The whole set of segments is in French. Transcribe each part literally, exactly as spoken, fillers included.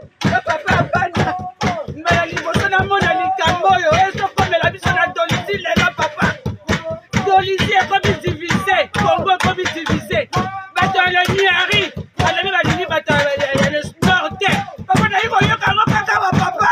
papa bana mbala liboso na mona likambo oyo ezokomela biso na dolisi lelo papa dolisi ekomi divise Congo ekomi divise bato aloni ari aloni balini bato ya nord te papa nayi koyoka ngo kaka wa papa.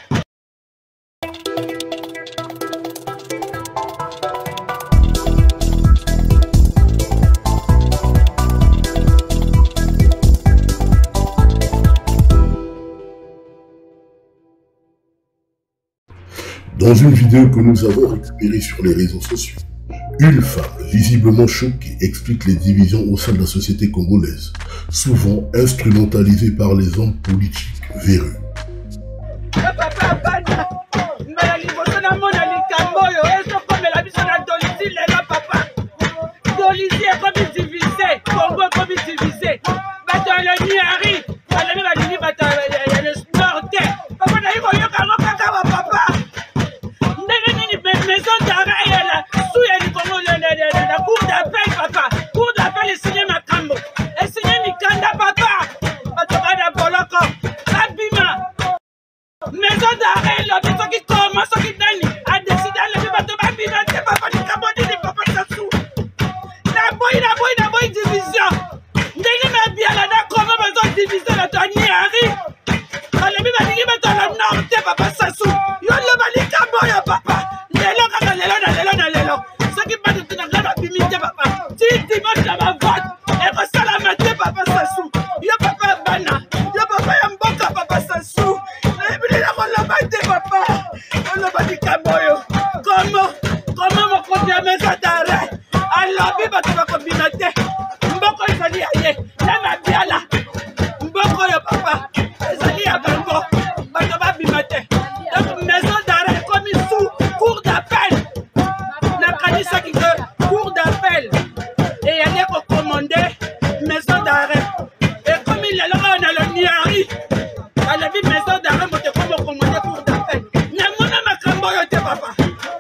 Dans une vidéo que nous avons récupérée sur les réseaux sociaux, une femme visiblement choquée explique les divisions au sein de la société congolaise, souvent instrumentalisées par les hommes politiques véreux. Maison d'arrêt, l'autre qui commence, qui donne, a décidé de le mettre à bimmer, papa, du Cameroun, du papa, Sassou. La boy, la boy, la boy, division. N'est-ce pas bien là, comment on va diviser la dernière arrive? On est bien dit, dans le nord, papa, Sassou. Yo, le mali, Cameroun, papa. Lélo, lélo, lélo, lélo. Ce qui va te donner la bimmer, papa. Si dimanche, la ma vote, et que ça la mette, papa, Sassou. Yo, papa, bana. Yo, papa, yamboka, papa, Sassou. Comment comment mon compte à maison d'arrêt alors bi bato ba kombinate mboko ezali aye na mabiala mboko yo papa ezali ya bango bato ba bimate donc maison d'arrêt comme sous cour d'appel na kanisa ki cour d'appel et y a ko commander maison d'arrêt et comme il est là on a le niari à la vie maison d'arrêt mo te comme commander cour d'appel na mona makambo yo te papa.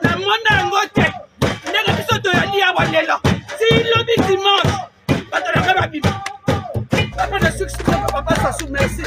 Si le dimanche, papa ne succès papa Sassou, merci.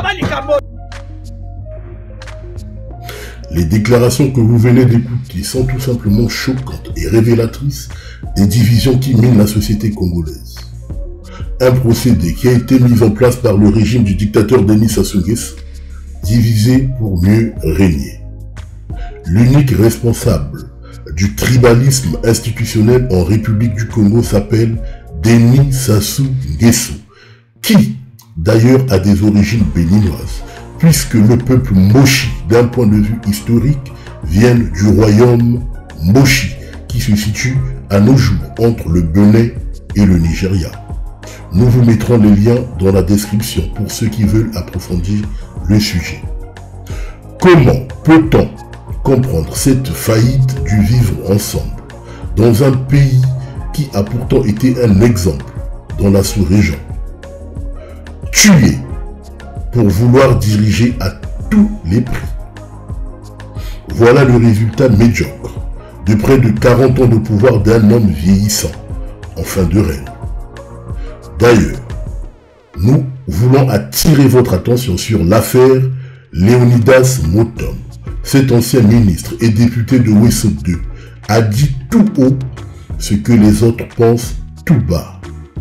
Les déclarations que vous venez d'écouter sont tout simplement choquantes et révélatrices des divisions qui minent la société congolaise. Un procédé qui a été mis en place par le régime du dictateur Denis Sassou Nguesso, divisé pour mieux régner. L'unique responsable du tribalisme institutionnel en République du Congo s'appelle Denis Sassou Nguesso, qui d'ailleurs a des origines béninoises, puisque le peuple Moshi, d'un point de vue historique, vient du royaume Moshi, qui se situe à nos jours entre le Bénin et le Nigeria. Nous vous mettrons les liens dans la description pour ceux qui veulent approfondir le sujet. Comment peut-on comprendre cette faillite du vivre ensemble dans un pays qui a pourtant été un exemple dans la sous-région? Tuer pour vouloir diriger à tous les prix. Voilà le résultat médiocre de près de quarante ans de pouvoir d'un homme vieillissant en fin de règne. D'ailleurs, nous voulons attirer votre attention sur l'affaire Léonidas Motom. Cet ancien ministre et député de Ouesso deux a dit tout haut ce que les autres pensent tout bas.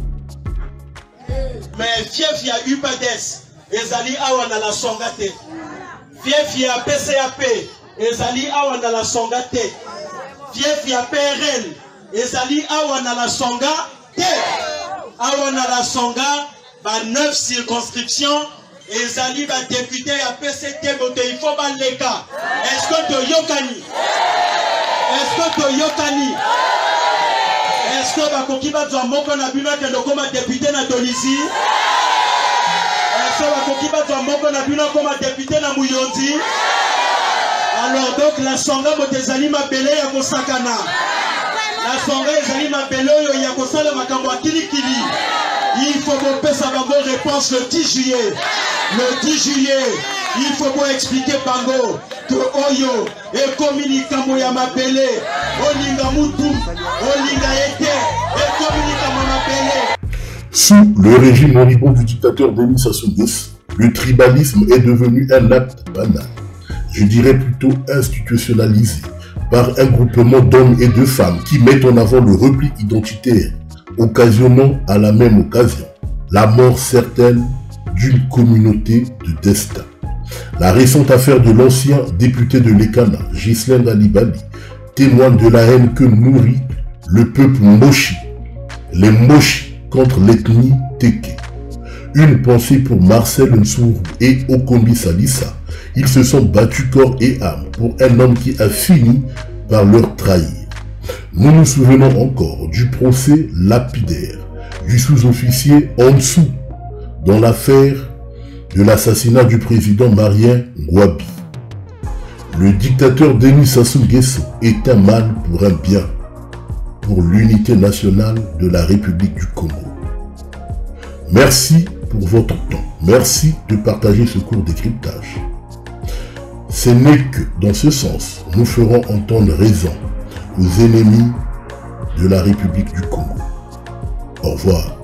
Mais fief ya U P D S ezali awa na la songa te. Fief ya P C A P ezali awa na la songa te. Fief ya P R L ezali awa na la songa te. Awa na la songa ba neuf circonscriptions. Ezali ba député ya P C T bote il faut ba leka. Est-ce que to yokani? Est-ce que to yokani? Est-ce que ba koki ba zwa moko na bino ke ndokoma député na Tolisi? Est-ce que ba koki ba zwa moko na bino koma député na Muyonzi? Alors donc la songa bote ezali mabele ya kosakana. La songa ezali mabele yo ya kosala makambo akilikili. Il faut qu'on passe à Bango réponse le dix juillet. Le dix juillet, il faut qu'on expliquer Bango que Oyo et communique Moya Mabele, Olinga Moutou, Olinga Ete et communique Mabele. Sous le régime moribond du dictateur Denis Sassou Nguesso, le tribalisme est devenu un acte banal, je dirais plutôt institutionnalisé, par un groupement d'hommes et de femmes qui mettent en avant le repli identitaire, occasionnant à la même occasion la mort certaine d'une communauté de destin. La récente affaire de l'ancien député de l'Ekana, Ghislain Dalibali, témoigne de la haine que nourrit le peuple Moshi, les Moshi contre l'ethnie Teke. Une pensée pour Marcel Nsourou et Okombi Salissa. Ils se sont battus corps et âme pour un homme qui a fini par leur trahir. Nous nous souvenons encore du procès lapidaire du sous-officier Ansou dans l'affaire de l'assassinat du président Marien Ngouabi. Le dictateur Denis Sassou Nguesso est un mal pour un bien, pour l'unité nationale de la République du Congo. Merci pour votre temps. Merci de partager ce court décryptage. Ce n'est que dans ce sens, nous ferons entendre raison aux ennemis de la République du Congo. Au revoir.